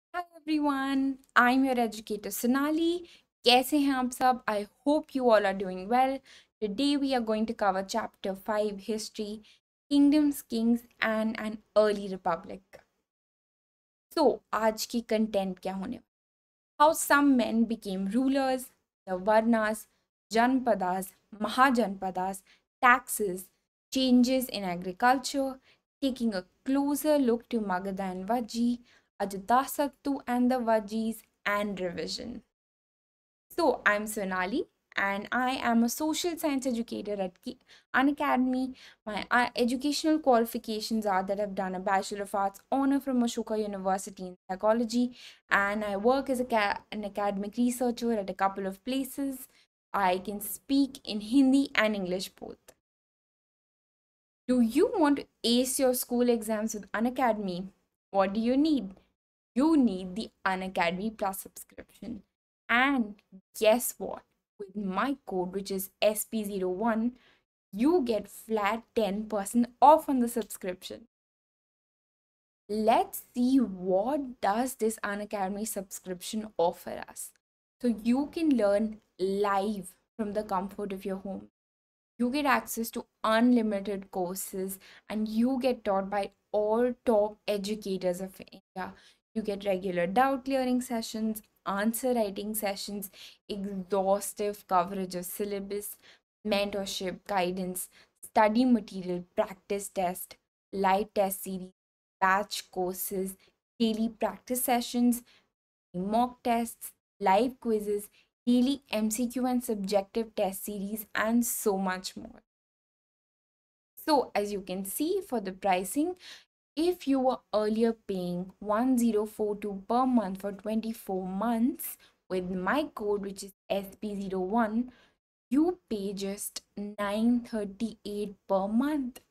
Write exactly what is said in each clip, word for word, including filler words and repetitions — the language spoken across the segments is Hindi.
Hi everyone, I'm your educator Sonali. कैसे हैं आप सब? I hope you all are doing well. Today we are going to cover chapter five history, kingdoms, kings and an early republic. So आज की कंटेंट क्या होने वाला? How some men became rulers, the Varnas, Janpadas, Mahajanpadas, taxes, changes in agriculture, taking a closer look to Magadha and Vajji, Ajatasattu and the Vajjis, and revision. So, I'm Sonali and I am a social science educator at Ki- Unacademy. My uh, educational qualifications are that I've done a Bachelor of Arts honor from Ashoka University in psychology, and I work as a ca- an academic researcher at a couple of places. I can speak in Hindi and English both. Do you want to ace your school exams with Unacademy? What do you need? You need the Unacademy Plus subscription. And guess what? With my code, which is S P zero one, you get flat ten percent off on the subscription. Let's see what does this Unacademy subscription offer us. So you can learn live from the comfort of your home. You get access to unlimited courses and you get taught by all top educators of India. You get regular doubt clearing sessions, answer writing sessions, exhaustive coverage of syllabus, mentorship, guidance, study material, practice test, live test series, batch courses, daily practice sessions, mock tests, live quizzes, daily M C Q and subjective test series, and so much more. So, as you can see for the pricing, if you were earlier paying one thousand forty-two per month for twenty-four months with my code, which is S P zero one, you pay just nine hundred thirty-eight per month.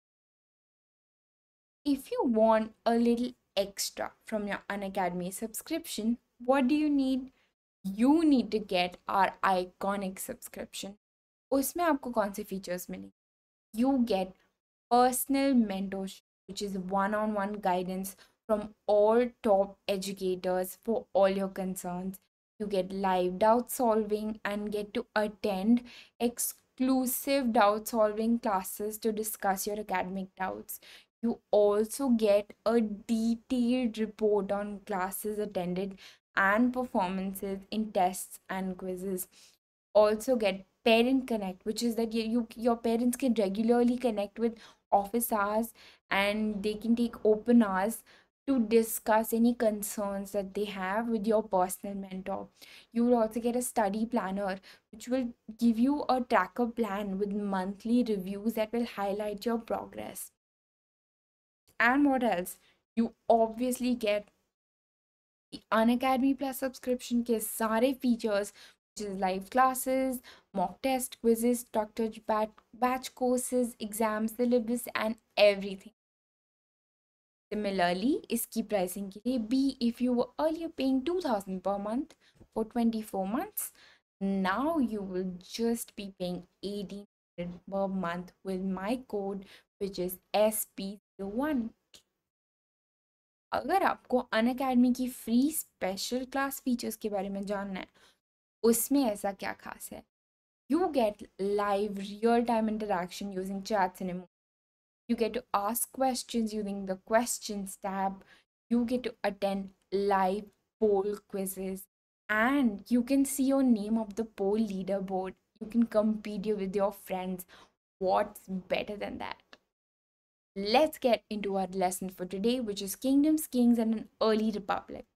If you want a little extra from your Unacademy subscription, what do you need? You need to get our iconic subscription. उसमें आपको कौन से फीचर्स मिलेंगे? You get personal mentorship, which is one-on-one guidance from all top educators for all your concerns. You get live doubt solving and get to attend exclusive doubt solving classes to discuss your academic doubts. You also get a detailed report on classes attended and performances in tests and quizzes. Also get parent connect, which is that you, you your parents can regularly connect with office hours and they can take open hours to discuss any concerns that they have with your personal mentor. You will also get a study planner, which will give you a tracker plan with monthly reviews that will highlight your progress. And what else? You obviously get the Unacademy Plus subscription के सारे features, which is live classes, mock test, quizzes, structured batch courses, exam syllabus, and everything. Similarly, इसकी pricing के लिए B, if you were earlier paying two thousand per month for twenty-four months, now you will just be paying eighteen hundred per month with my code, which is S P zero one. अगर आपको अनअकैडमी की फ्री स्पेशल क्लास फीचर्स के बारे में जानना है, उसमें ऐसा क्या खास है? You get live real time interaction using chats and emojis. You get to ask questions using the questions tab. You get to attend live poll quizzes. And you can see your name of the poll leaderboard. You can compete with your friends. What's better than that? Let's get into our lesson for today, which is Kingdoms, Kings, and an Early Republic.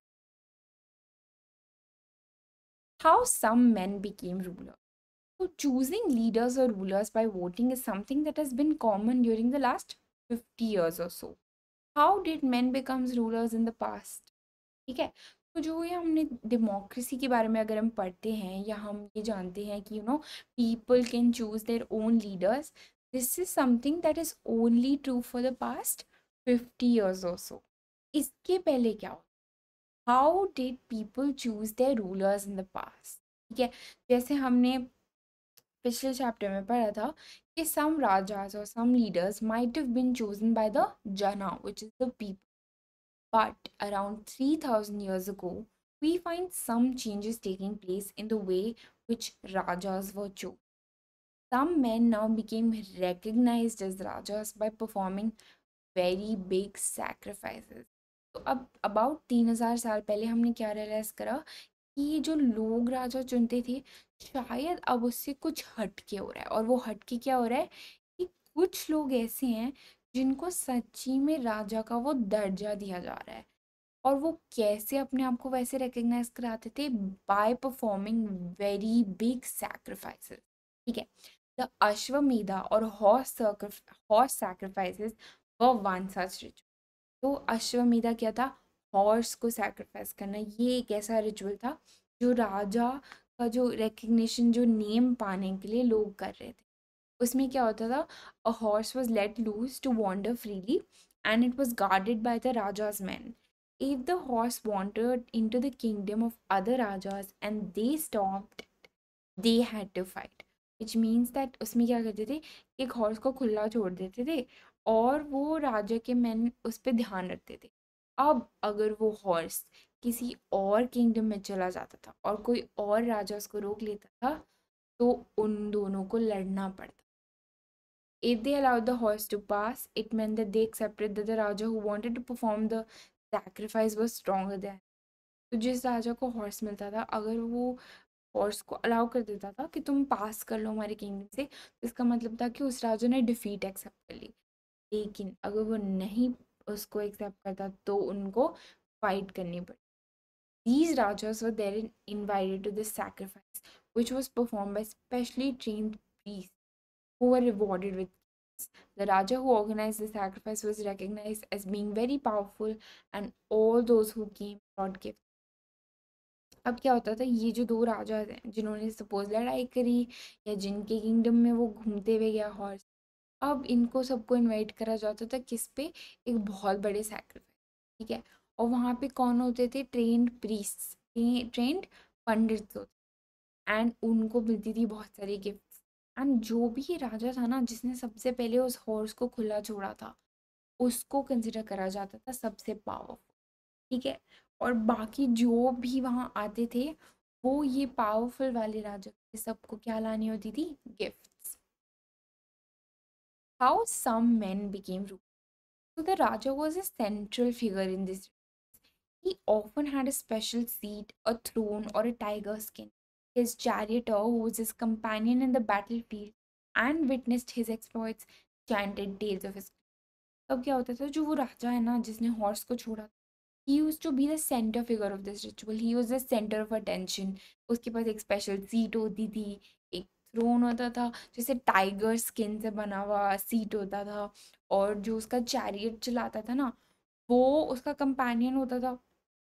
How some men became rulers. So, choosing leaders or rulers by voting is something that has been common during the last fifty years or so. How did men become rulers in the past? ठीक है, तो जो ये हमने डेमोक्रेसी के बारे में अगर हम पढ़ते हैं या हम ये जानते हैं कि you know people can choose their own leaders, this is something that is only true for the past fifty years or so. इसके पहले क्या हो? How did people choose their rulers in the past? ठीक है, जैसे हमने पिछले चैप्टर में पढ़ा था कि सम राजास और some leaders might have been chosen by the jana, which is the people. But around three thousand years ago, we find some changes taking place in the way which Rajas were chosen. Some men now became recognized as Rajas by performing very big sacrifices. तो अब अबाउट तीन हजार साल पहले हमने क्या रियलाइज करा कि ये जो लोग राजा चुनते थे शायद अब उससे कुछ हटके हो रहा है। और वो हटके क्या हो रहा है कि कुछ लोग ऐसे हैं जिनको सच्ची में राजा का वो दर्जा दिया जा रहा है। और वो कैसे अपने आप को वैसे रिकग्नाइज कराते थे? By performing very big sacrifices. ठीक है, द अश्वमेधा और horse horse sacrifices were one such ritual. तो अश्वमेधा क्या था? हॉर्स को सैक्रिफाइस करना। ये एक ऐसा रिचुअल था जो राजा का जो रिकग्निशन, जो नेम पाने के लिए लोग कर रहे थे। उसमें क्या होता था? A horse was let loose to wander freely and it was guarded by the राजा's men. If the horse wandered into the kingdom of other rajas and they stopped, they had to fight. Which means that उसमें क्या करते थे? एक हॉर्स को खुला छोड़ देते थे और वो राजा के मैन उस पर ध्यान रखते थे। अब अगर वो हॉर्स किसी और किंगडम में चला जाता था और कोई और राजा उसको रोक लेता था तो उन दोनों को लड़ना पड़ता। If they allowed the horse to pass, it meant that they accepted that the Raja who wanted to perform the sacrifice was stronger than. तो जिस राजा को हॉर्स मिलता था, अगर वो हॉर्स को अलाउ कर देता था कि तुम पास कर लो हमारे किंगडम से, तो इसका मतलब था कि उस राजा ने डिफीट एक्सेप्ट कर ली। लेकिन अगर वो नहीं उसको एक्सेप्ट करता तो उनको फाइट करनी पड़ी। These rajas were then invited to this sacrifice, which was performed by specially trained priests who were rewarded with gifts. The Raja who organized the sacrifice was recognized as being very powerful, and all those who came brought gifts. अब क्या होता था? ये जो दो राजा हैं जिन्होंने सपोज लड़ाई करी या जिनके किंगडम में वो घूमते हुए गया हॉर्स, अब इनको सबको इनवाइट करा जाता था किस पे? एक बहुत बड़े सैक्रिफाइस। ठीक है, और वहाँ पे कौन होते थे? ट्रेंड प्रीस्ट्स, ट्रेंड पंडित होते, एंड उनको मिलती थी बहुत सारी गिफ्ट्स। एंड जो भी राजा था ना जिसने सबसे पहले उस हॉर्स को खुला छोड़ा था उसको कंसिडर करा जाता था सबसे पावरफुल। ठीक है, और बाकी जो भी वहाँ आते थे वो ये पावरफुल वाले राजा थे, सबको क्या लानी होती थी? Gifts. How some men became ruler. So the Raja was a central figure in this. He often had a special seat, a throne, or a tiger skin. His charioteer, who was his companion in the battlefield and witnessed his exploits, chanted tales of his. अब क्या होता था? जो वो राजा है ना जिसने हॉर्स को छोड़ा, he used to be the center figure of this ritual. He was the center of attention. उसके पास एक स्पेशल सीट होती थी, एक थ्रोन होता था जैसे टाइगर स्किन से बना हुआ सीट होता था, और जो उसका चैरियट चलाता था ना वो उसका कंपेनियन होता था,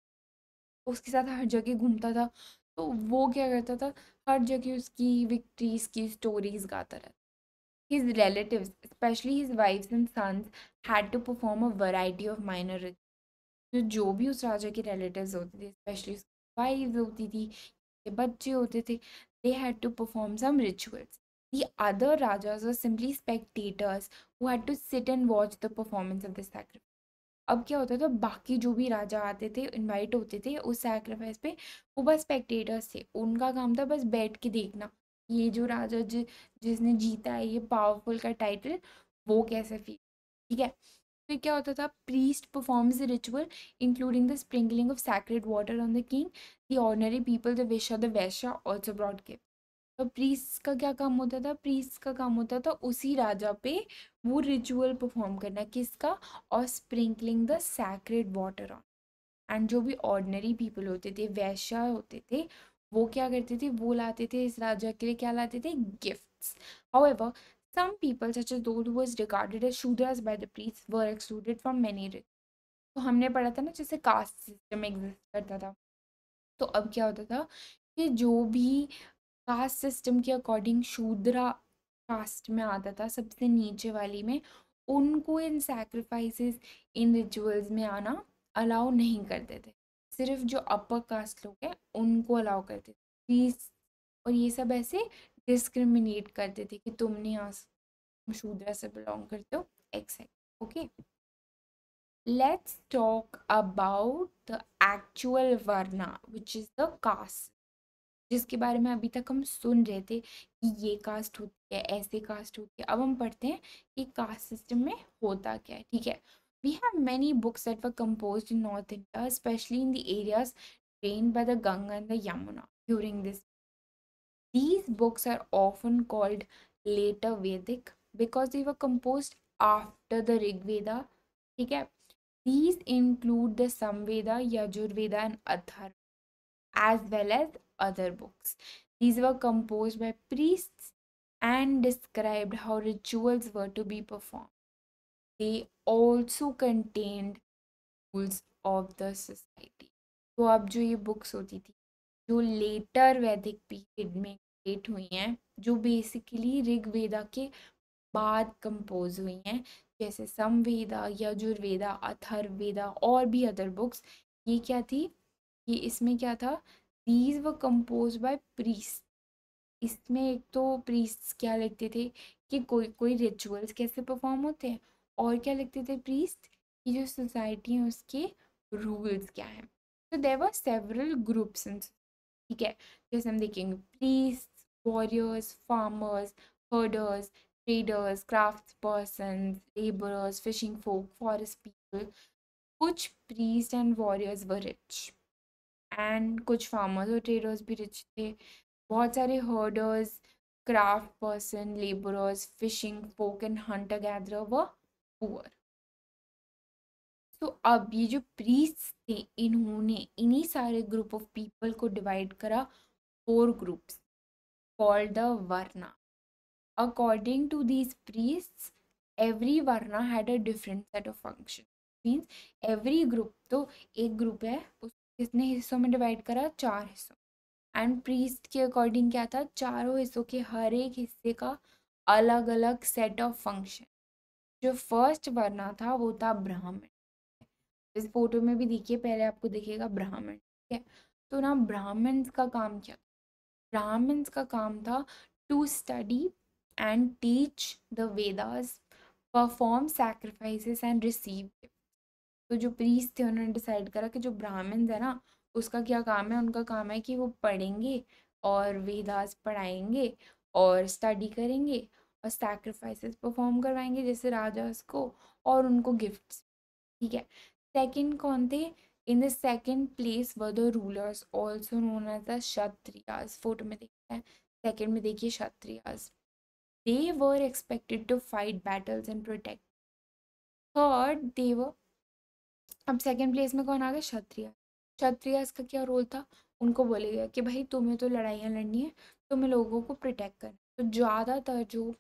उसके साथ हर जगह घूमता था। तो वो क्या करता था? हर जगह उसकी विक्ट्रीज की स्टोरीज गाता रहता। His relatives, especially his wives and sons, had to perform a variety of minor rituals. तो जो भी उस राजा के रिलेटिव्स होते थे, स्पेशली वाइफ्स होती थी, के बच्चे होते थे, they had to perform some rituals. The other rajas were simply spectators who had to sit and watch the performance of the sacrifice. अब क्या होता था? बाकी जो भी राजा आते थे इनवाइट होते थे उस सैक्रिफाइस पे, वो बस स्पेक्टेटर्स थे, उनका काम था बस बैठ के देखना ये जो राजा जि, जिसने जीता है ये पावरफुल का टाइटल, वो कैसे फील। ठीक है, फिर क्या होता था? Priest performs the ritual including the sprinkling of sacred water on the king. The ordinary people, the vish the vaishya also brought gift. तो प्रीस्ट का क्या काम होता था? प्रीस्ट का काम होता था उसी राजा पे वो रिचुअल परफॉर्म करना, किसका? और sprinkling the sacred water on. And जो भी ऑर्डिनरी पीपल होते थे, वैश्या होते थे, वो क्या करते थे? वो लाते थे इस राजा के लिए, क्या लाते थे? Gifts. However some people such as those who was regarded as shudras by the priests were excluded from many rituals. तो हमने पढ़ा था ना जैसे कास्ट सिस्टम एग्जिस्ट करता था, तो अब क्या होता था कि जो भी कास्ट सिस्टम के अकॉर्डिंग शूद्रा कास्ट में आता था, सबसे नीचे वाली में, उनको इन सैक्रिफाइसेस, इन रिचुअल्स में आना अलाउ नहीं करते थे। सिर्फ जो अपर कास्ट लोग हैं उनको अलाउ करते थे प्लीज। और ये सब ऐसे डिस्क्रिमिनेट करते थे कि तुम नहीं आ, शूद्रा से बिलोंग करते हो, exact. Okay, let's talk about the actual varna, which is the caste, जिसके बारे में अभी तक हम सुन रहे थे कि ये कास्ट होती है, ऐसे कास्ट होती है। अब हम पढ़ते हैं कि कास्ट सिस्टम में होता क्या है। ठीक है, we have many books that were composed in north India, specially in the areas drained by the Ganga and the Yamuna during this. These books are often called later Vedic because they were composed after the Rig Veda. ठीक है, these include the Samveda, Yajurveda and Atharva as well as other books. These were composed by priests and described how rituals were to be performed. They also contained rules of the society. तो अब जो ये बुक्स होती थी जो लेटर वैदिक पीरियड में क्रिएट हुई हैं, जो बेसिकली ऋग्वेदा के बाद कंपोज हुई हैं, जैसे समवेदा, यजुर्वेदा, अथर्ववेदा और भी अदर बुक्स, ये क्या थी, ये इसमें क्या था, these were compose by priest. इसमें एक तो प्रीस्ट क्या लिखते थे कि कोई कोई रिचुअल्स कैसे परफॉर्म होते हैं, और क्या लिखते थे प्रीस्ट कि जो सोसाइटी है उसके रूल्स क्या हैं। तो there were several groups in, ठीक है, जैसे हम देखेंगे priest, warriors, farmers, herders, traders, craft person, labourers, fishing folk, forest people. कुछ priest and warriors were rich and कुछ फार्मर्स और ट्रेडर्स भी रिच थे। बहुत सारे herders, craft person, labourers, fishing folk and hunter gatherer were poor. तो अब ये जो प्रीस्ट थे, इन्होंने इन्हीं सारे ग्रुप ऑफ पीपल को डिवाइड करा four groups called the Varna. According to these priests, every Varna had a different set of functions. Means every group, तो एक ग्रुप है उस कितने हिस्सों में डिवाइड करा, चार हिस्सों। एंड प्रीस्ट के अकॉर्डिंग क्या था, चारों हिस्सों के हर एक हिस्से का अलग अलग सेट ऑफ फंक्शन। जो फर्स्ट वर्ना था वो था ब्राह्मण। इस फोटो में भी देखिए, पहले आपको दिखेगा ब्राह्मण, ठीक है। तो ना ब्राह्मण का काम क्या, ब्राह्मण्स का काम था to study and teach the Vedas, perform sacrifices and receive. तो जो प्रीस्ट थे उन्होंने डिसाइड करा कि जो ब्राह्मण्स है ना, उसका क्या काम है, उनका काम है कि वो पढ़ेंगे और वेदास पढ़ाएंगे और स्टडी करेंगे और सैक्रिफाइसेस परफॉर्म करवाएंगे जैसे राजास को, और उनको गिफ्ट्स। ठीक है, सेकंड कौन थे, in the second place were the rulers also known as the kshatriyas. Photo में देखते हैं, सेकंड में देखिए kshatriyas. They were expected to fight battles and protect. Third they were, अब सेकंड प्लेस में कौन आ गया, क्षत्रिय। क्षत्रियास का क्या रोल था, उनको बोले गया कि भाई तुम्हें तो लड़ाइयाँ लड़नी है, तुम्हें लोगों को प्रोटेक्ट करना। तो ज़्यादातर जो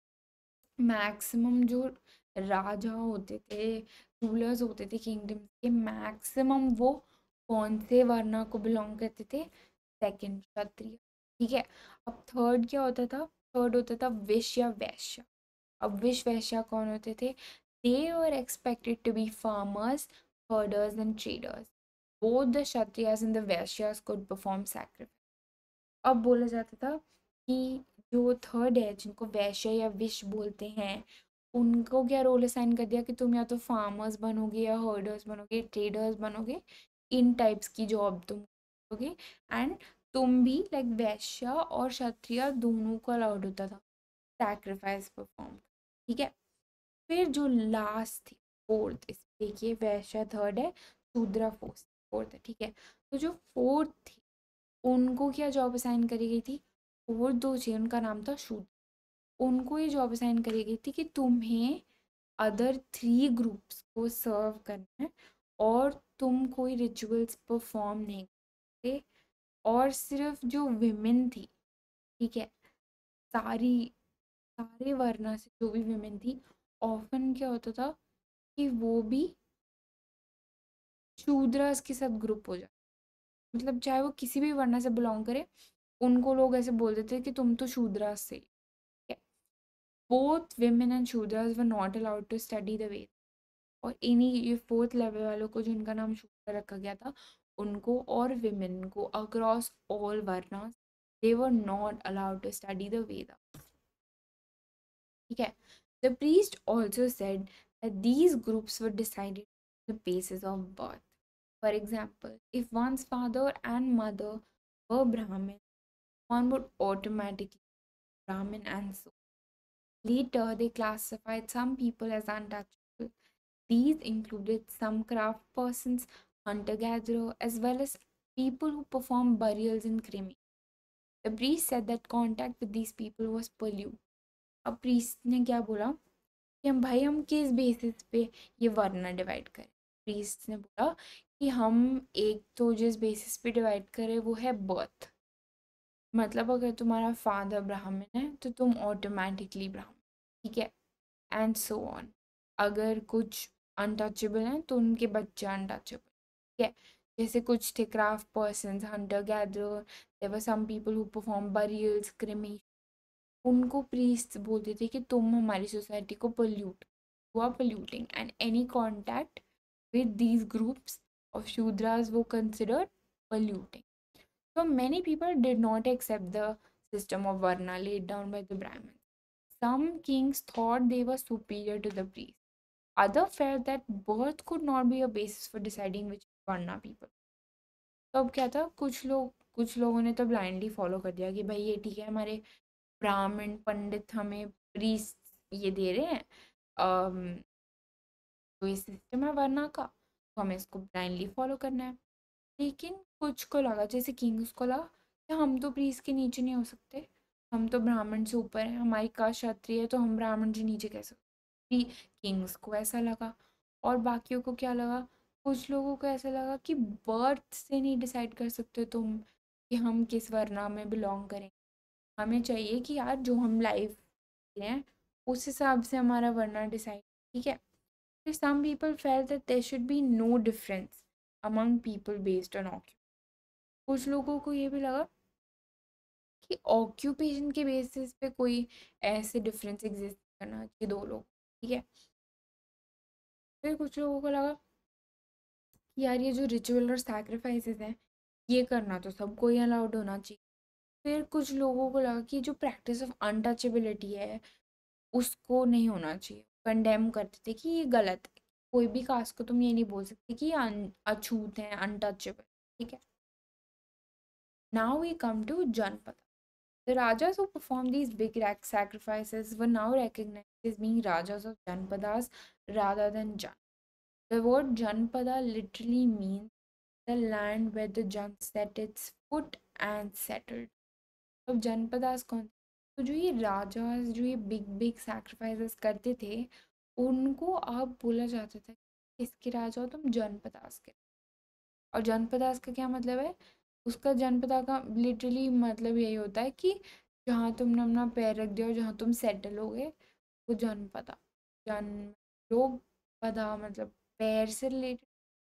मैक्सिमम जो राजा होते थे, रूलर्स होते थे किंगडम के, मैक्सिमम वो कौन से वर्ना को बिलोंग करते थे, सेकंड, क्षत्रिय। ठीक है, अब थर्ड क्या होता था, थर्ड होता था विश्य वैश्य। अब विश्व वैश्य कौन होते थे, they were expected to be farmers, herders and traders. Both the kshatriyas and the vaishyas could perform sacrifice. अब बोला जाता था कि जो थर्ड है, जिनको वैश्य या विश बोलते हैं, उनको क्या रोल असाइन कर दिया कि तुम या तो फार्मर्स बनोगे या हर्डर्स बनोगे, ट्रेडर्स बनोगे, इन टाइप्स की जॉब तुम करोगे। एंड तुम भी लाइक वैश्य और क्षत्रिय दोनों को अलाउड होता था सैक्रिफाइस परफॉर्म। ठीक है, फिर जो लास्ट थी फोर्थ, इस देखिए वैश्य थर्ड है, शूद्र फोर्थ फोर्थ है। ठीक है, तो जो फोर्थ थी उनको क्या जॉब असाइन करी गई थी, और दो थे, उनका नाम था शूद्र। उनको ये जॉब असाइन करी गई थी कि तुम्हें अदर थ्री ग्रुप्स को सर्व करना है और तुम कोई रिचुअल्स परफॉर्म नहीं करते। और सिर्फ जो विमेन थी, ठीक है, सारी सारे वर्णा से जो भी विमेन थी, ऑफन क्या होता था कि वो भी शूद्रस के साथ ग्रुप हो जाए, मतलब चाहे वो किसी भी वर्णा से बिलोंग करे, उनको लोग ऐसे बोल देते कि तुम तो शूद्रास से। Both women and shudras were not allowed to study the Veda. और इन्हीं ये फोर्थ लेवल वालों को, जिनका नाम शूद्र रखा गया था, उनको और विमेन को across all varnas, they were not allowed to study the Veda. ठीक है, the priest also said that these groups were decided the basis of birth. For example, if one's father and mother were Brahmin, one would automatically be Brahmin, and so later they classified some people as untouchable. These included some craft persons, hunter-gatherer, as well as people who perform burials and cremation. The priest said that contact with these people was polluted. अब priest ने क्या बोला कि हम भाई हम किस बेसिस पे ये वरना डिवाइड करें. प्रीस्ट ने बोला कि हम एक तो जिस बेसिस पे डिवाइड करें वो है बर्थ. मतलब अगर तुम्हारा फादर ब्राह्मण है तो तुम ऑटोमेटिकली ब्राह्मण, ठीक है, एंड सो ऑन. अगर कुछ अनटचेबल हैं तो उनके बच्चे अनटचेबल, ठीक है. जैसे कुछ थे craft person, hunter gather, there were some people who perform burials, cremation. उनको प्रीस्ट बोलते थे कि तुम हमारी सोसाइटी को pollute, you are polluting, and any contact with these groups of shudras वो considered polluting. So many people did not accept the system of Varna laid down by the Brahmins. Some kings thought they were superior to the priests. Others felt that birth could not be a basis for deciding which Varna people. तो अब क्या था, कुछ लोग कुछ लोगों ने तो ब्लाइंडली फॉलो कर दिया कि भाई ये ठीक है, हमारे ब्राह्मण पंडित हमें प्रीस्ट ये दे रहे हैं, um, तो ये सिस्टम है वर्ना का, तो हमें इसको ब्लाइंडली फॉलो करना है. लेकिन कुछ को लगा, जैसे किंग्स को लगा कि हम तो प्रीस्ट के नीचे नहीं हो सकते, हम तो ब्राह्मण से ऊपर हैं, हमारी कास्ट क्षत्रिय है तो हम ब्राह्मण से नीचे कैसे. किंग्स को ऐसा लगा. और बाकियों को क्या लगा, कुछ लोगों को ऐसा लगा कि बर्थ से नहीं डिसाइड कर सकते तुम कि हम किस वर्ना में बिलोंग करें. हमें चाहिए कि यार जो हम लाइफ हैं उस हिसाब से हमारा वर्ना डिसाइड, ठीक है. Some people felt that there should be no difference among people based on occupation. कुछ लोगों को ये भी लगा कि ऑक्यूपेशन के बेसिस पे कोई ऐसे डिफरेंस एग्जिस्ट करना चाहिए दो लोग, ठीक है. फिर कुछ लोगों को लगा कि यार ये जो रिचुअल और सैक्रिफाइसेस हैं ये करना तो सबको ही अलाउड होना चाहिए. फिर कुछ लोगों को लगा कि जो प्रैक्टिस ऑफ अनटचेबिलिटी है उसको नहीं होना चाहिए, कंडेम करते थे कि ये गलत है. कोई भी कास्ट को तुम ये नहीं बोल सकते कि ये अछूत हैं, अनटचेबल, ठीक है. Now we come to Janpada. The Rajas who performed these big sacrifices were now recognized as being Rajas of Janpadas rather than Jan. The word Janpada literally means the land where the Jan set its foot and settled. अब जनपदास कौन, तो जो ये राजास जो ये बिग बिग सैक्रिफाइसेस करते थे उनको अब बोला जाता था इसके राजा हो तुम जनपदास के. और जनपदास का क्या मतलब है, उसका जनपदा का लिटरली मतलब यही होता है कि जहाँ तुमने अपना पैर रख दिया और जहाँ तुम सेटल हो गए वो जनपदा. जन लोग पदा मतलब पैर से रिलेटेड,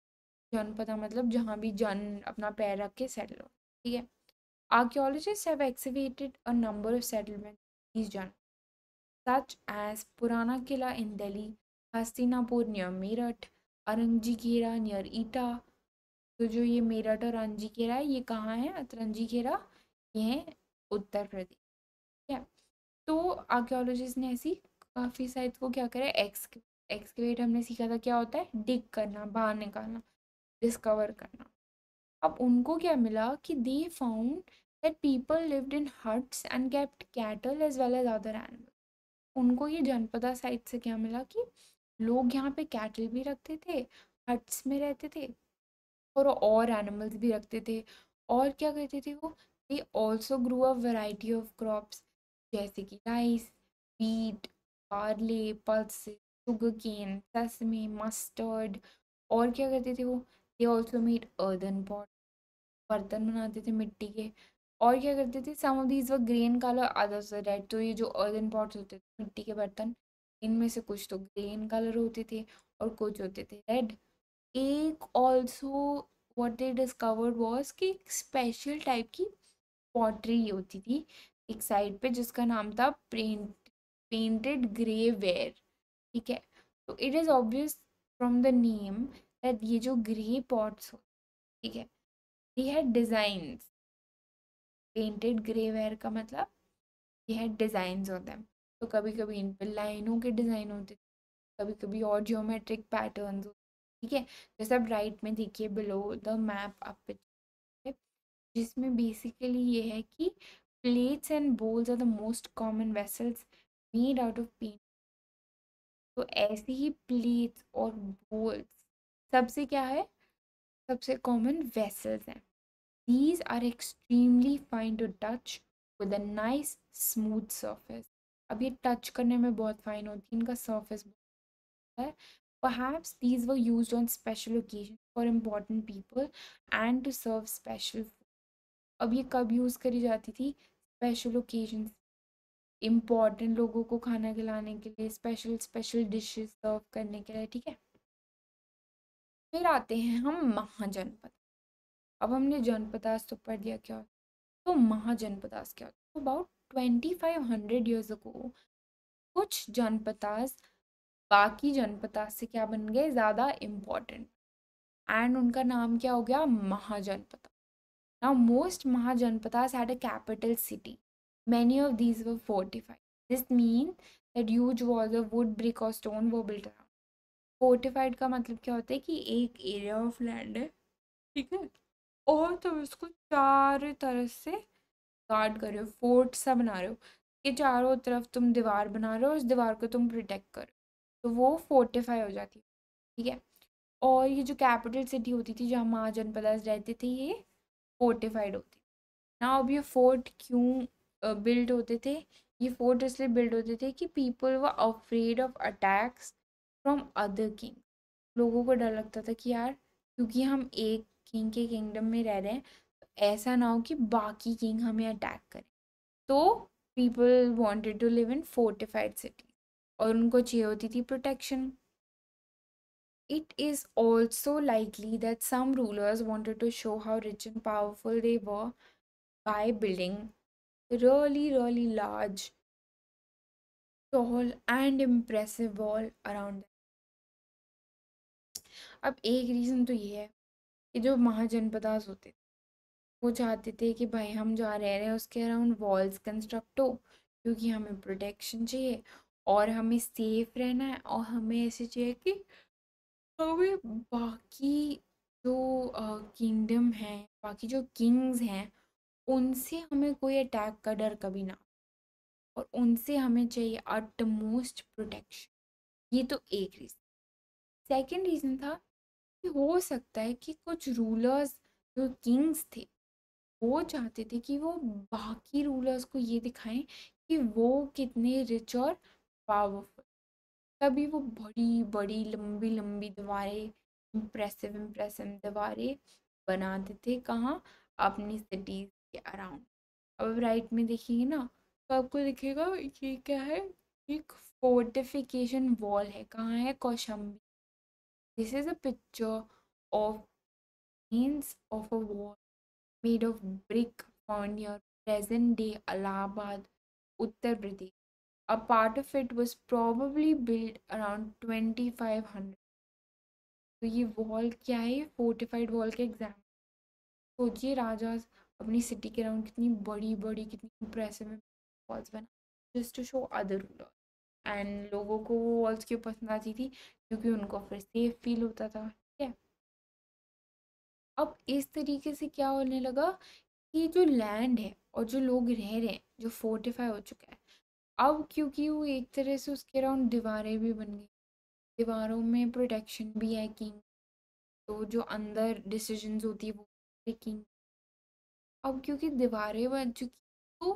जनपदा मतलब जहाँ भी जन अपना पैर रख के सेटल हो, ठीक है. Archaeologists have excavated a number of settlements in these jans, such as Purana Killa in Delhi, Hastinapur near Meerut, Aranjikhera near Etah. तो जो ये मेरठ और रंजीखेड़ा है ये कहाँ है, रंजीखेड़ा ये है उत्तर प्रदेश, ठीक है. तो आर्कियोलॉजिस्ट ने ऐसी काफ़ी साइट को क्या करा, एक्स एक्सकेवेट हमने सीखा था क्या होता है, डिग करना, बाहर निकालना, डिस्कवर करना. अब उनको क्या मिला कि they found that people lived in huts and kept cattle as well as other animal. उनको ये जनपदा साइट से क्या मिला कि लोग यहाँ पे कैटल भी रखते थे, हट्स में रहते थे और और एनिमल्स भी रखते थे. और क्या करते थे वो, they also grew a variety of crops जैसे कि rice, wheat, barley, pulses, sugar cane, sesame, mustard. और क्या करते थे वो, they also made earthen pot, बर्तन बनाते थे मिट्टी के. और क्या करते थे, some of these were grey colour others were red. तो ये जो अर्दन पॉट्स होते थे मिट्टी के बर्तन, इनमें से कुछ तो ग्रेन कलर होते थे और कुछ होते थे रेड. एक also what they discovered was कि स्पेशल टाइप की पॉटरी होती थी एक साइड पे जिसका नाम था पेंट पेंटेड ग्रे वेयर, ठीक है. तो it is obvious from the name that ये जो ग्रे पॉट्स हो, ठीक है, they had designs. Painted grey ware का मतलब ये है डिज़ाइंस होते हैं. तो कभी कभी इन पर लाइनों के डिज़ाइन होते थे, कभी कभी और जियोमेट्रिक पैटर्न्स. ठीक है। जैसे अब राइट में देखिए बिलो द मैप आप, जिसमें बेसिकली ये है कि plates and bowls are the most common vessels made out of paint. तो ऐसे ही प्लेट्स और बोल्स सबसे क्या है, सबसे कॉमन वेसल्स हैं। These are extremely fine to touch with a nice smooth surface. अब ये टच करने में बहुत फाइन होती है, इनका सरफेस है। Perhaps these were used on special occasions for important people and to serve special food. अब ये कब यूज़ करी जाती थी, स्पेशल ओकेजन, इम्पॉर्टेंट लोगों को खाना खिलाने के लिए, स्पेशल स्पेशल डिशेस सर्व करने के लिए, ठीक है। फिर आते हैं हम महाजनपद। अब हमने जनपदास तो पढ़ दिया क्या, तो महाजनपदास क्या होता है। तो about twenty five hundred years ago कुछ जनपदास बाकी जनपदास से क्या बन गए, ज़्यादा इम्पोर्टेंट, एंड उनका नाम क्या हो गया, महाजनपद। Now, most Mahajanpadas had a capital city. Many of these were fortified. This means that huge walls of wood, brick or stone were built around. Fortified का मतलब क्या होता है कि एक एरिया ऑफ लैंड है, ठीक है, और तुम इसको चारों तरफ से गार्ड कर रहे हो, फोर्ट सा बना रहे हो कि चारों तरफ तुम दीवार बना रहे हो और उस दीवार को तुम प्रोटेक्ट कर रहे हो, तो वो फोर्टिफाई हो जाती है, ठीक है। और ये जो कैपिटल सिटी होती थी जहाँ महाजनपदास रहते थे, ये फोर्टिफाइड होती। ना अब ये फोर्ट क्यों बिल्ड होते थे, ये फोर्ट इसलिए बिल्ड होते थे कि people were afraid of attacks from other king. लोगों को डर लगता था कि यार क्योंकि हम एक किंग के किंगडम में रह रहे हैं, तो ऐसा ना हो कि बाकी किंग हमें अटैक करें। तो people wanted to live in fortified city और उनको चाहिए होती थी protection. It is also likely that some rulers wanted to show how rich and powerful they were by building really, really large, tall, and impressive wall around them. अब एक रीज़न तो ये है कि जो महाजनपदास होते थे वो चाहते थे कि भाई हम जहाँ रह रहे हैं उसके अराउंड वॉल्स कंस्ट्रक्ट हो, क्योंकि हमें प्रोटेक्शन चाहिए और हमें सेफ रहना है, और हमें ऐसे चाहिए कि हमें बाकी जो किंगडम है, बाकी जो किंग्स हैं, उनसे हमें कोई अटैक का डर कभी ना, और उनसे हमें चाहिए अटमोस्ट प्रोटेक्शन। ये तो एक रीज़न। सेकंड रीज़न था कि हो सकता है कि कुछ रूलर्स जो किंग्स थे वो चाहते थे कि वो बाकी रूलर्स को ये दिखाएं कि वो कितने रिच और पावरफुल, तभी वो बड़ी बड़ी लंबी लंबी दीवारें, इम्प्रेसिव इम्प्रेसिव दीवारें बनाते थे, कहाँ, अपनी सिटीज़ के अराउंड। अब राइट में देखिए ना, तो आपको दिखेगा ये क्या है, एक फोर्टिफिकेशन वॉल है, कहाँ है, Kaushambi. This is a picture of means of a wall made of brick found near present day Allahabad, Uttar Pradesh. A part of it was probably built around twenty-five hundred. तो ये वॉल क्या है, फोर्टिफाइड वॉल के एग्जाम। सोचिए राजा अपनी सिटी के अराउंड कितनी बड़ी बड़ी कितनी इम्प्रेसिव वॉल्स बना, just to show other ruler, and लोगों को वो वॉल्स क्यों पसंद आती थी, क्योंकि उनको फिर सेफ फील होता था, ठीक है। अब इस तरीके से क्या होने लगा कि जो लैंड है और जो लोग रह रहे हैं जो फोर्टिफाई हो चुका है, अब क्योंकि वो एक तरह से उसके अराउंड दीवारें भी बन गई, दीवारों में प्रोटेक्शन भी है किंग, तो जो अंदर डिसीजंस होती है वो किंग। अब क्योंकि दीवारें बन चुकी, तो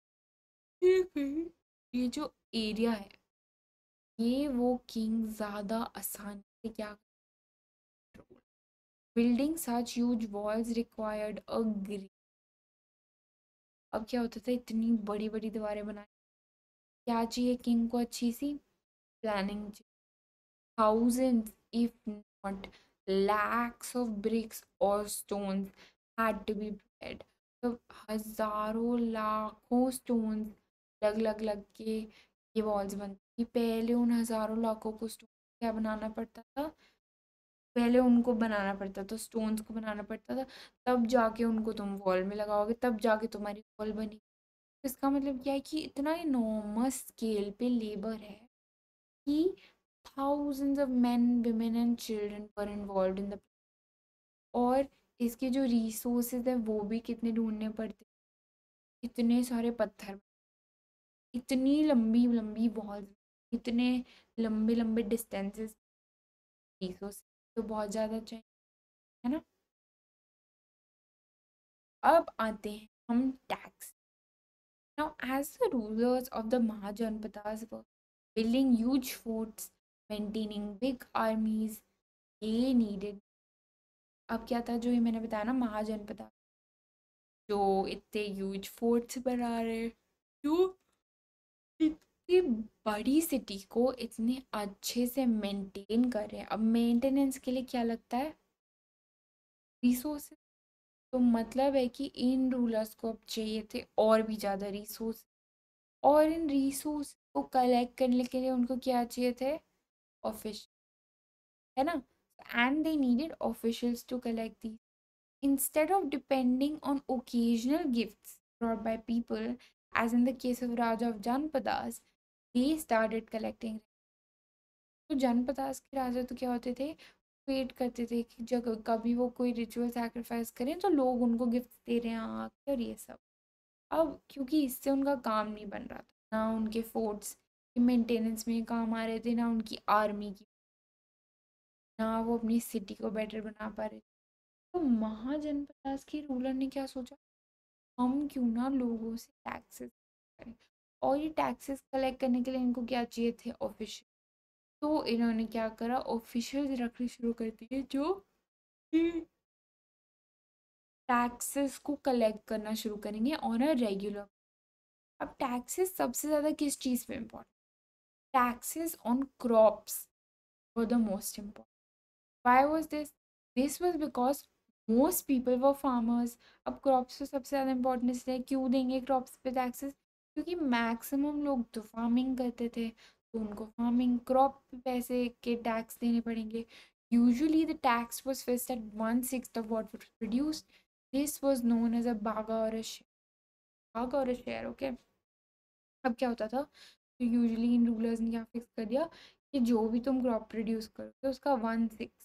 ये जो एरिया है ये वो किंग ज़्यादा आसानी से क्या, building such huge walls required a grid. अब क्या होता था, इतनी बड़ी बड़ी दीवारें बनाने क्या चाहिए किंग को, अच्छी सी प्लानिंग चाहिए। Thousands, if not lakhs of bricks or stones had to be prepared. तो हजारों लाखों स्टोन्स लग लग लग के ये वॉल्स बनती थी। पहले उन हजारों लाखों को स्टोन क्या बनाना पड़ता था, पहले उनको बनाना पड़ता था, स्टोन्स को बनाना पड़ता था, तब जाके उनको तुम वॉल में लगाओगे, तब जाके तुम्हारी वॉल बनी। इसका मतलब क्या है कि इतना इनॉर्मस स्केल पे लेबर है कि thousands of men, women and children were involved in the, और इसके जो रिसोर्सेज है वो भी कितने ढूंढने पड़ते, इतने सारे पत्थर, इतनी लंबी लंबी वॉल्स, इतने लंबे लंबे डिस्टेंसेस, रिसोर्स तो बहुत ज़्यादा चाहिए, है ना। अब आते हैं हम tax. Now, as the rulers of the Mahajanpadas were building huge forts, maintaining big armies, they needed, अब क्या था जो ये मैंने बताया ना महाजनपदा, जो इतने ह्यूज फोर्ट्स बना रहे, जो इतनी बड़ी सिटी को इतने अच्छे से मेंटेन कर रहे हैं। अब मेंटेनेंस के लिए क्या लगता है, रिसोर्सेज। तो मतलब है कि इन रूलर्स को अब चाहिए थे और भी ज़्यादा रिसोर्स, और इन रिसोर्स को कलेक्ट करने के लिए उनको क्या चाहिए थे, ऑफिस, है ना। And they needed officials to collect the, instead of depending on occasional gifts brought by people, as in the case of Raja of Janpadas, they started collecting। तो जनपदास के राजा तो क्या होते थे, वेट करते थे कि जब कभी वो कोई रिचुअल सैक्रिफाइस करें तो लोग उनको गिफ्ट दे रहे हैं आके और ये सब। अब क्योंकि इससे उनका काम नहीं बन रहा था, ना उनके फोर्ट्स की मेंटेनेंस में काम आ रहे थे, ना उनकी आर्मी की, ना वो अपनी सिटी को बेटर बना पा रहे थे। तो महाजनपदास के रूलर ने क्या सोचा, हम क्यों ना लोगों से टैक्सेस करें, और ये टैक्सेस कलेक्ट करने के लिए इनको क्या चाहिए थे, ऑफिशियल। तो इन्होंने क्या करा, ऑफिशियल्स रखने शुरू कर दिए जो टैक्सेस को कलेक्ट करना शुरू करेंगे ऑन अ रेगुलर। अब टैक्सेस सबसे ज़्यादा किस चीज़ पे important, taxes on crops were the most important. Why was this? This was because most people were farmers। अब क्रॉप्स पे सबसे ज़्यादा इम्पोर्टेंस है, क्यों देंगे क्रॉप्स पे टैक्सेस, क्योंकि मैक्सिमम लोग तो फार्मिंग करते थे, तो उनको फार्मिंग क्रॉप पे पैसे के टैक्स देने पड़ेंगे। Usually the tax was fixed at one sixth of what was produced. This was known as a बागा और a share, बागा और a share, ओके। अब क्या होता था, तो यूजुअली इन रूलर्स ने क्या फिक्स कर दिया कि जो भी तुम क्रॉप प्रोड्यूस करोगे उसका वन सिक्स,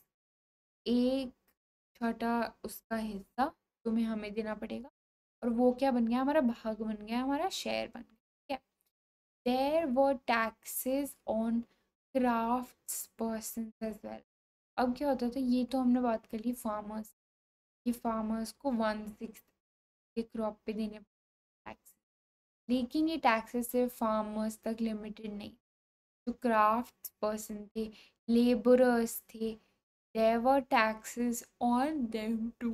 एक छठा उसका हिस्सा तुम्हें हमें देना पड़ेगा, और वो क्या बन गया, हमारा भाग बन गया, हमारा शेयर बन गया, ठीक है। There were taxes on crafts person as well. अब क्या होता था, ये तो हमने बात कर ली फार्मर्स, ये फार्मर्स को वन सिक्स के क्रॉप पे देने टैक्स, लेकिन ये टैक्सेस सिर्फ फार्मर्स तक लिमिटेड नहीं, जो क्राफ्ट पर्सन थे, लेबरर्स थे, there were taxes on them too।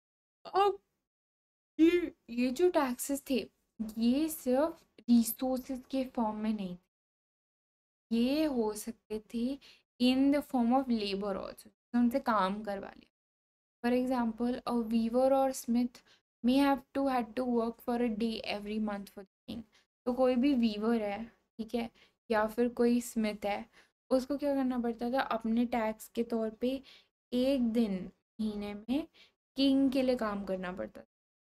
अब ये ये जो टैक्सेस थे, ये सिर्फ रिसोर्सेज के फॉर्म में नहीं थे, ये हो सकते थे in the form of labour also, उनसे काम करवा लिया। फॉर एग्जाम्पल अ वीवर और smith may have to had to work for a day every month for the king. तो कोई भी वीवर है, ठीक है, या फिर कोई स्मिथ है, उसको क्या करना पड़ता था, अपने टैक्स के तौर पे एक दिन महीने में किंग के लिए काम करना पड़ता था,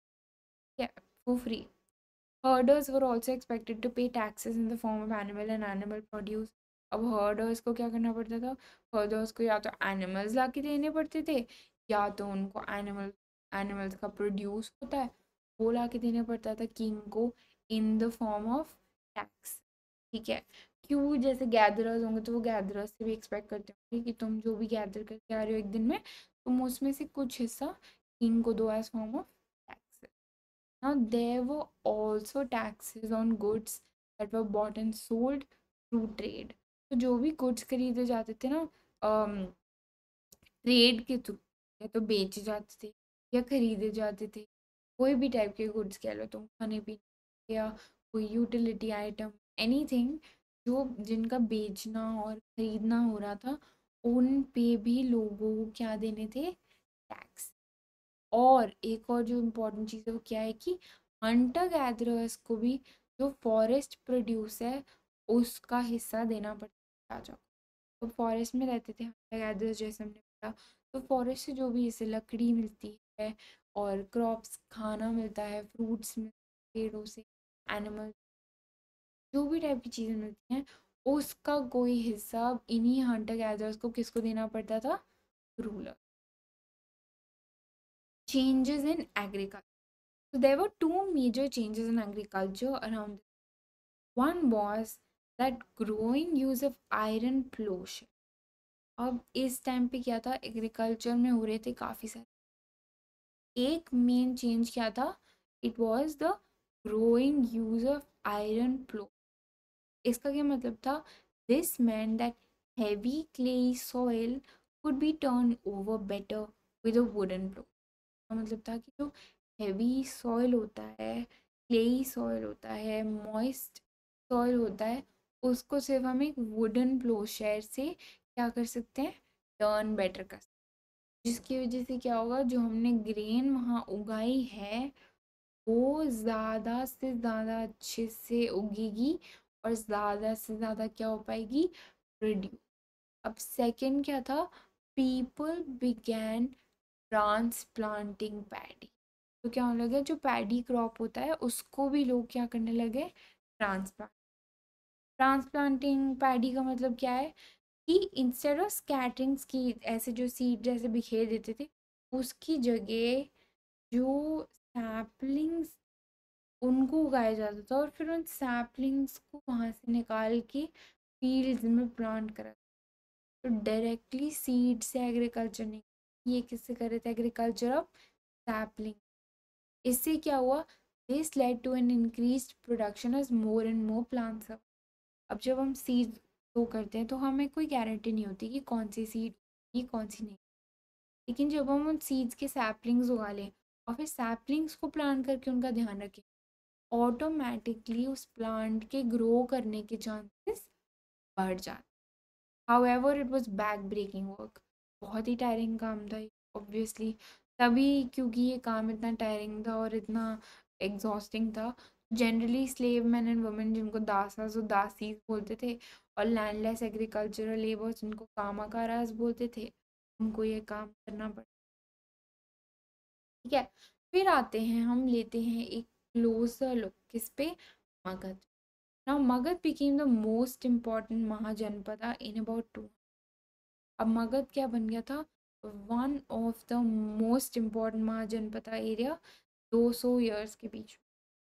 ठीक है, for free. Herders were also expected to pay taxes in the form of animal and animal produce। अब herders को क्या करना पड़ता था, herders को या तो animals ला के देने पड़ते थे, या तो उनको animal animals का produce होता है वो ला के देने पड़ता था किंग को in the form of tax, ठीक है। क्यों, जैसे गैदरर्स होंगे तो वो गैदरर्स से भी एक्सपेक्ट करते होंगे कि तुम जो भी गैदर करके आ रहे हो एक दिन में, तुम उसमें से कुछ हिस्सा किंग को दो as form of tax. Now there were also taxes on goods that were bought and sold through trade। तो जो भी गुड्स खरीदे जाते थे ना, ट्रेड के थ्रू, या तो बेचे जाते थे या खरीदे जाते थे, कोई भी टाइप के गुड्स कह लो तुम, खाने पीने या कोई यूटिलिटी आइटम, एनीथिंग, जो जिनका बेचना और खरीदना हो रहा था, उन पे भी लोगों को क्या देने थे, टैक्स। और एक और जो इम्पोर्टेंट चीज़ है वो क्या है कि हंटर गैदरर्स को भी जो फॉरेस्ट प्रोड्यूस है उसका हिस्सा देना पड़ता है राजा को। तो फॉरेस्ट में रहते थे हंटर गैदरर्स, जैसे हमने पढ़ा, तो फॉरेस्ट से जो भी जैसे लकड़ी मिलती है और क्रॉप्स खाना मिलता है, फ्रूट्स मिलते हैं पेड़ों से, एनिमल, जो भी टाइप की चीज़ें मिलती हैं, उसका कोई हिस्सा इन्हीं हंटर गैदर्स को किसको देना पड़ता था? Ruler. Changes in agriculture. So there were two major changes in agriculture around. One was that growing use of iron plowshare. अब इस टाइम पे क्या था, एग्रीकल्चर में हो रहे थे काफ़ी सारे. एक मेन चेंज क्या था? It was the growing use of iron plough. इसका क्या मतलब था? This meant that heavy clay soil could be turned over better with a wooden plow. का मतलब था कि जो हेवी सॉइल होता है, क्लेई सॉइल होता है, मॉइस्ट सॉइल होता है, उसको सिर्फ हम एक वुडन प्लोशेयर से क्या कर सकते हैं? टर्न बेटर कर सकते हैं. जिसकी वजह से क्या होगा, जो हमने ग्रेन वहाँ उगाई है वो ज़्यादा से ज़्यादा अच्छे से उगेगी और ज़्यादा से ज़्यादा क्या हो पाएगी? प्रोड्यूस. अब सेकंड क्या था? People began transplanting paddy. तो क्या होने लगे, जो पैडी क्रॉप होता है उसको भी लोग क्या करने लगे? ट्रांसप्लांट. ट्रांसप्लांटिंग पैडी का मतलब क्या है कि इंस्टेड ऑफ स्कैटरिंग्स की ऐसे जो सीड जैसे बिखेर देते थे, उसकी जगह जो सैपलिंग्स उनको उगाया जाता था और फिर उन सैपलिंग्स को वहाँ से निकाल के फील्ड्स में प्लांट करा. तो डायरेक्टली सीड से एग्रीकल्चर नहीं, ये किससे कर रहे थे? Agriculture of sapling. इससे क्या हुआ? This led to an increased production as more and more plants. अब जब हम सीड ग्रो करते हैं तो हमें कोई गारंटी नहीं होती कि कौन सी सीड ये कौन सी नहीं. लेकिन जब हम उन सीड्स के सैपलिंग्स उगा लें और फिर सैपलिंग्स को प्लांट करके उनका ध्यान रखें, ऑटोमेटिकली उस प्लांट के ग्रो करने के चांसेस बढ़ जाते. However it was back breaking work. बहुत ही टायरिंग काम था ऑब्वियसली. तभी क्योंकि ये काम इतना टायरिंग था और इतना एग्जॉस्टिंग था, generally slave man and women जिनको दासास और दासीज बोलते थे और लैंडलेस एग्रीकल्चरल लेबर्स जिनको कामाकारास बोलते थे, उनको ये काम करना पड़ा. ठीक है. फिर आते हैं, हम लेते हैं एक क्लोजर लुक किस पे? Magadh. Now Magadh became the most important mahajanapada in about two. अब मगध क्या बन गया था? One of the most important mahajanapada area दो सौ ईयर्स के बीच.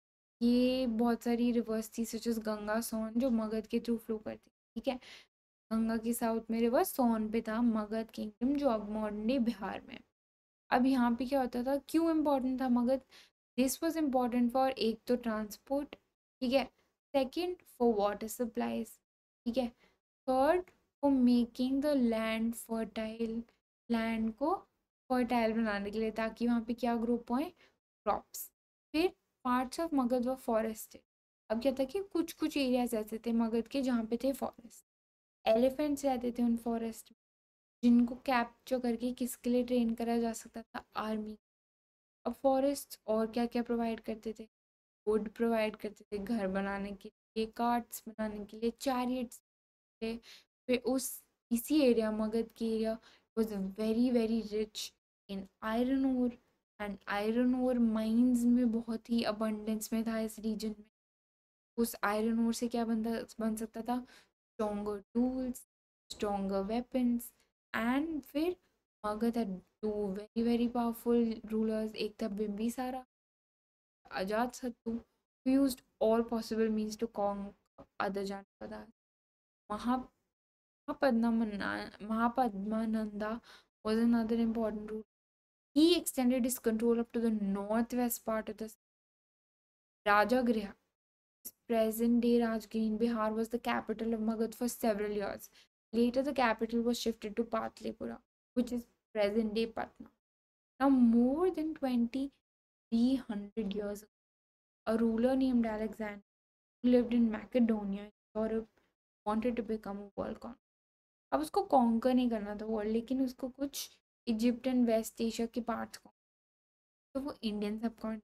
ये बहुत सारी रिवर्स थी सच एज गंगा सोन जो मगध के थ्रू फ्लो करती. ठीक है. गंगा के साउथ में रिवर सोन पे था मगध किंगडम जो अब मॉडर्न डे बिहार में. अब यहाँ पे क्या होता था, क्यों इम्पोर्टेंट था Magadh? This was important for एक तो ट्रांसपोर्ट. ठीक है. Second for water supplies. ठीक है. Third for making the land fertile. Land को फर्टाइल बनाने के लिए ताकि वहाँ पे क्या ग्रो पाए? क्रॉप्स. फिर पार्ट्स ऑफ मगध व फॉरेस्टेड. अब क्या था कि कुछ कुछ एरियाज ऐसे थे मगध के जहाँ पे थे फॉरेस्ट. एलिफेंट्स रहते थे उन फॉरेस्ट में जिनको कैप्चर करके किसके लिए ट्रेन करा जा सकता था? आर्मी. अब फॉरेस्ट और क्या क्या प्रोवाइड करते थे? वुड प्रोवाइड करते थे घर बनाने के लिए, कार्ट्स बनाने के लिए, चैरियट्स. फिर उस इसी एरिया मगध के area was very very rich in iron ore. And iron ore mines में बहुत ही अबंडेंस में था इस रीजन में. उस आयरन ओर से क्या बनता बन सकता था? Stronger tools, stronger weapons. And फिर Magadh had two very very powerful rulers. एक था बिम्बिसारा, अजात शत्रु, who used all possible means to conquer other Janapadas. महा Mahapadmana- Mahapadmananda was another important ruler. He extended his control up to the northwest part of the Rajagriha. Present day Rajgir in Bihar was the capital of Magad for several years. Later, the capital was shifted to Patliputra, which is present day Patna. Now, more than twenty-three hundred years ago, a ruler named Alexander, who lived in Macedonia, Europe, wanted to become a world conqueror. अब उसको कॉन्कर नहीं करना था वर्ल्ड, लेकिन उसको कुछ इजिप्ट एंड वेस्ट एशिया के पार्ट्स को, तो वो इंडियन सबकॉन्टिनेंट.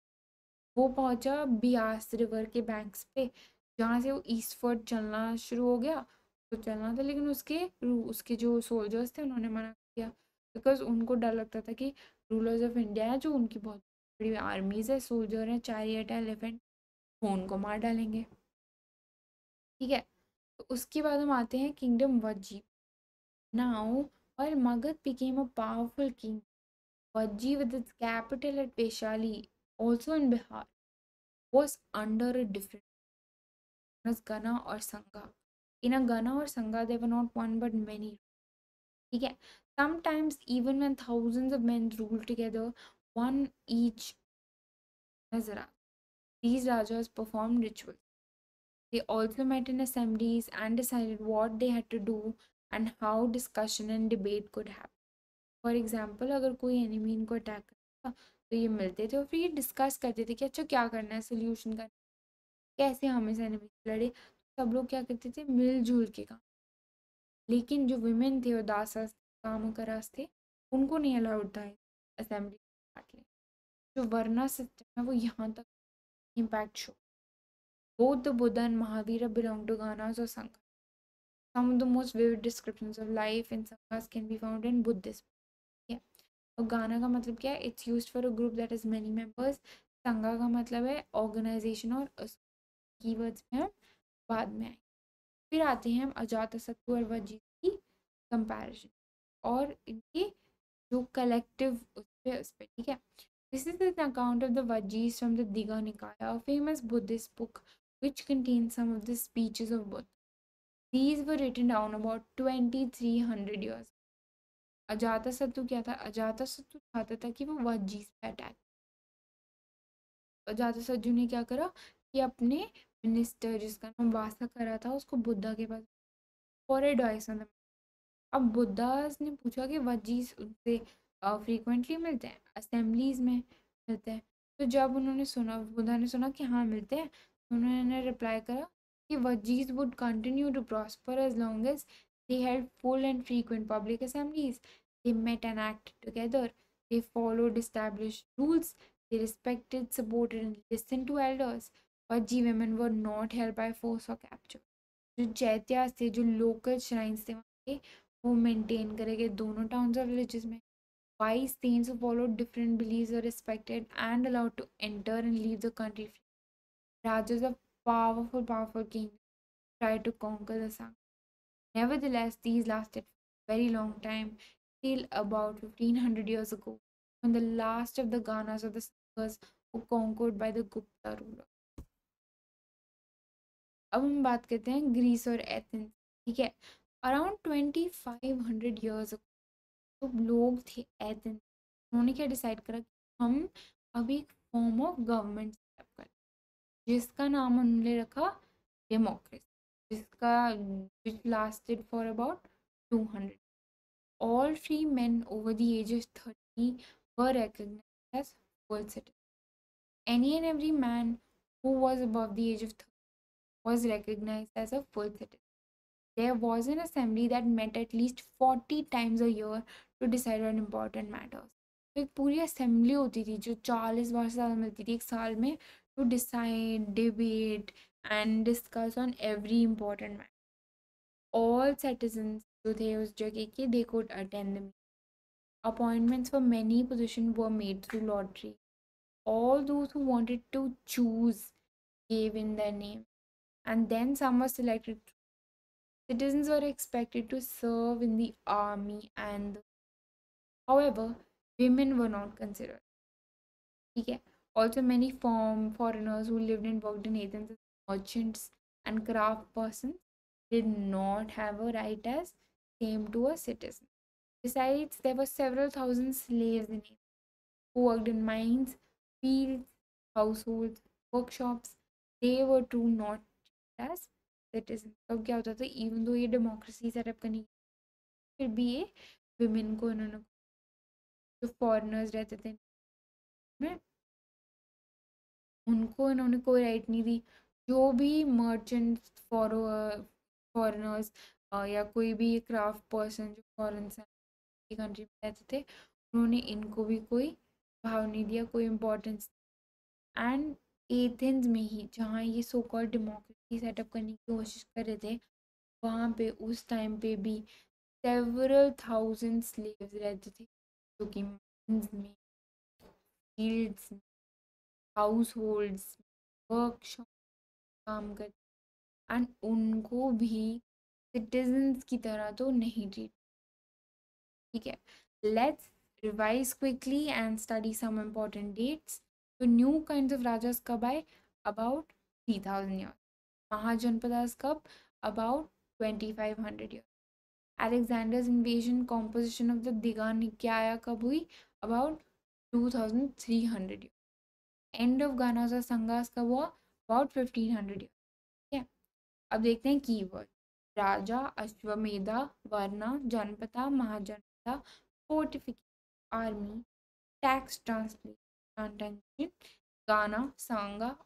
वो पहुंचा बियास रिवर के बैंक्स पे जहाँ से वो ईस्टवर्ड चलना शुरू हो गया. तो चलना था लेकिन उसके उसके जो सोल्जर्स थे उन्होंने मना किया बिकॉज उनको डर लगता था कि रूलर्स ऑफ इंडिया है जो उनकी बहुत बड़ी आर्मीज है, सोल्जर हैं, चैरियट है, एलिफेंट, वो उनको मार डालेंगे. ठीक है. तो उसके बाद हम आते हैं kingdom Vajji. Now while Magad became a powerful king, Vajji with its capital at Vaishali, also in Bihar, was under a different as Gana or Sangha. In a Gana or Sangha, there were not one but many. Okay? Sometimes, even when thousands of men ruled together, one each Nazara, these Rajas performed rituals. They also met in assemblies and decided what they had to do and how discussion and debate could happen. For example अगर कोई एनिमी इनको अटैक करता तो ये मिलते थे और फिर ये डिस्कस करते थे कि अच्छा क्या करना है, सोल्यूशन करना है, कैसे हम इस एनिमी से लड़े। सब लोग क्या करते थे, मिलजुल के काम। लेकिन जो वुमेन थे और दास काम करास थे, उनको नहीं अलाउड था असेंबली पार्ट में। जो वर्ना सिस्टम है वो यहाँ तक impact show. Both the Buddha and Mahavir belong to गानास और संघ। Some of the most vivid descriptions of life in sanghas can be found in Buddhism. Yeah. और गाना का मतलब क्या है, it's used for a group that is many members. Sangha का मतलब है ऑर्गेनाइजेशन और कीवर्ड्स में हम बाद में आए। फिर आते हैं हम अजात शत्रु और वजीद की कंपैरिजन और इनके जो कलेक्टिव उस पे उस पे ठीक है। This is an account of the Vajjis from the Digha Nikaya, a famous Buddhist book which contains some of the speeches of Buddha. These were written down about twenty-three hundred years. Ajatashatru क्या था, अजातशत्रु चाहता था कि वो वजीज पे अटैक। अजातशत्रु ने क्या करा कि अपने मिनिस्टर जिसका नाम वासा करा था उसको बुद्धा के पास फॉर एडवाइस। अब बुद्धा ने पूछा कि वजीज उनसे फ्रीक्वेंटली मिलते हैं, असेंबलीज में मिलते हैं। तो जब उन्होंने सुना, बुद्धा ने सुना कि हाँ मिलते हैं, तो उन्होंने रिप्लाई करा कि Vajjis would continue to prosper as long as they held full and frequent public assemblies. They met and acted together. They followed established rules. They respected, supported, and listened to elders. Vajji women were not held by force or capture. जो चैत्यास थे, जो लोकल श्राइन्स थे वहाँ के, वो मेंटेन करेंगे दोनों टाउन्स और विलेजेस में। Wise saints who followed different beliefs were respected and allowed to enter and leave the country. Rajas of powerful, powerful kings tried to conquer the Sangha. Nevertheless, these lasted for a very long time, till about fifteen hundred years ago, when the last of the Ganas of the Sanghas were conquered by the Gupta ruler. अब हम बात करते हैं ग्रीस और एथेंस। ठीक है, around twenty five hundred years तो लोग थे एथेंस, उन्होंने क्या डिसाइड करा कि हम अभी एक फॉर्म ऑफ गवर्नमेंट सेटअप करें, जिसका नाम उन्होंने रखा डेमोक्रेसी, जिसका which lasted for about two hundred. All free men over the age of thirty were recognized as full citizens. Any and every man who was above the age of thirty was recognized as a full citizen. There was an assembly that met at least forty times a year to decide on important matters. तो एक पूरी असेंबली होती थी जो चालीस बार से ज़्यादा मिलती थी एक साल में, to decide, debate and discuss on every important matter. All citizens जो थे उस जगह के, they could attend the. Appointments for many positions were made through lottery. All those who wanted to choose gave in their name, and then some were selected. Citizens were expected to serve in the army, and however, women were not considered. Okay. Also, many foreign foreigners who lived and worked in Athens as merchants and craft persons did not have a right as same to a citizen. Besides, there were several thousand slaves in Athens who worked in mines, fields, households, workshops. They were too not as citizens. अब क्या होता था, इवन दो ये डेमोक्रेसी सेटअप करनी, फिर भी ये विमेन को इन्होंने, जो फॉरेनर्स रहते थे में, उनको इन्होंने कोई राइट नहीं दी। जो भी मर्चेंट्स फॉरेनर्स या कोई भी क्राफ्ट पर्सन जो फॉरेन से कंट्री में रहते थे, उन्होंने इनको भी कोई भाव नहीं दिया, कोई इम्पोर्टेंस। एंड एथेंस में ही जहाँ ये सो कॉल्ड डेमोक्रेसी सेटअप करने की कोशिश कर रहे थे, वहाँ पे उस टाइम पे भी सेवरल थाउजेंड स्लेव्स रहते थे, जो कि माइंस में, फील्ड्स में, हाउस होल्ड्स, वर्कशॉप काम करते। एंड उनको भी सिटीजन्स की तरह तो नहीं ट्रीट, ठीक है। Let's revise quickly and study some important dates. तो न्यू काइंड्स ऑफ राजास कब आए? About three thousand year. Mahajanapadas कब? About twenty five hundred year. Alexander's invasion composition of the Diganikaya कब हुई? About two thousand three hundred year. End of Ganaza Sanghas कब हुआ? About fifteen hundred year. ठीक है, अब देखते हैं keyword. Raja, Ashvamedha, varna, janapada, mahajanapada, fortification, army, tax translation, gana, sangha.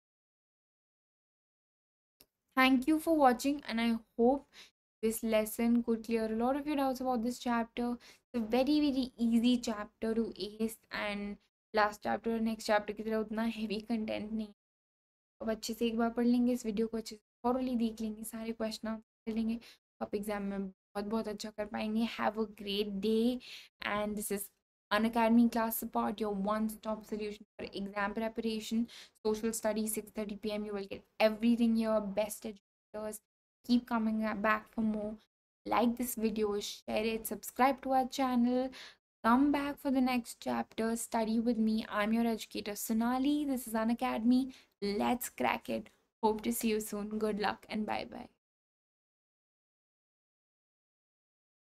Thank you for watching, and I hope this lesson could clear a lot of your doubts about this chapter. It's a very very easy chapter to ace, and last chapter और next chapter की तरह उतना heavy content नहीं। अब अच्छे से एक बार पढ़ लेंगे इस वीडियो को, अच्छे से थॉरली देख लेंगे, सारे क्वेश्चन कर लेंगे, आप एग्जाम में बहुत बहुत अच्छा कर पाएंगे। Have a great day, and this is Unacademy Class Support, your one-stop solution for exam preparation, social studies, six thirty p m. You will get everything here, best educators. Keep coming back for more. Like this video, share it, subscribe to our channel. Come back for the next chapter. Study with me. I'm your educator, Sonali. This is Unacademy. Let's crack it. Hope to see you soon. Good luck and bye bye.